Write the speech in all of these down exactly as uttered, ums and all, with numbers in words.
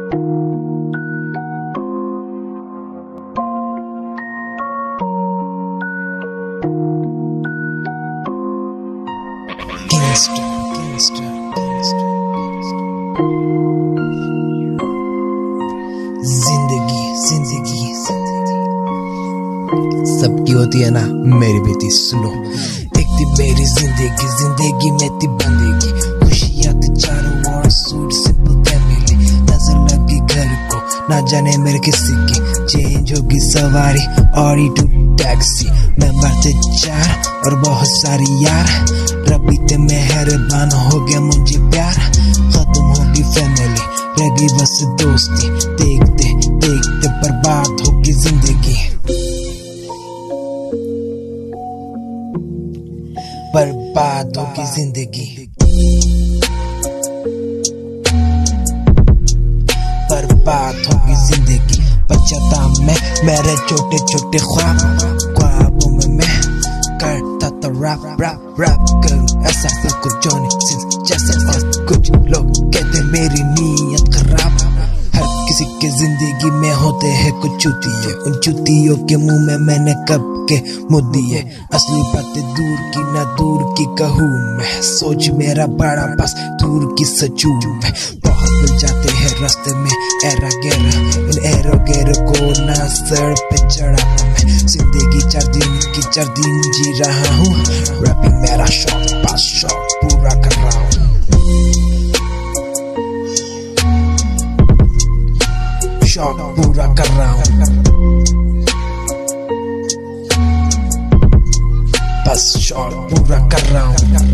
Gangster, gangster, gangster, जिंदगी जिंदगी जिंदगी सबकी होती है ना, मेरी भी थी। सुनो, एक थी मेरी जिंदगी, जिंदगी में थी बंदगी, खुशियाँ थी चारों ओर, सूट सिंपल फैमिली। नजर लगी घर को, ना जाने मेरे किसी की, चेंज होगी सवारी ऑडी टू टैक्सी। मैं मरते चार और बहुत सारी यार, रबी ते मेहरबान हो गया मुझे प्यार। खत्म होगी फैमिली, रही बस दोस्ती, देखते देखते बर्बाद होगी जिंदगी, बर्बाद होगी जिंदगी, बर्बाद होगी जिंदगी। बच्चा था मैं, मेरे छोटे छोटे ख्वाब, ख्वाबों में मैं करता था रैप रैप रैप करूं ऐसा बिल्कुल जॉनी सिंस जैसे। और कुछ लोग कहते मेरी नीयत खराब, हर किसी के जिंदगी में होते हैं कुछ चुतिये, उन चुतियों के मुंह में मैंने कब के मुँह दिए। असली बातें दूर की ना दूर की कहूँ मैं, सोच मेरा बड़ा बस दूर की सचू मैं। बहुत मिल जाते हैं रास्ते में एरा गेरा, इन एरो गेरो को ना सर पे चढ़ा मैं। जिंदगी चार दिन की चार दिन जी रहा हूँ, रैपिंग मेरा शौक, पास शौक पूरा कर रहा हूँ। शौक पूरा कर रहा हूँ, बस शौक पूरा कर रहा हूँ।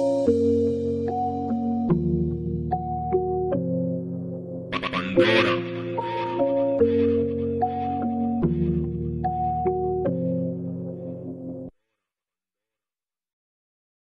Pandora.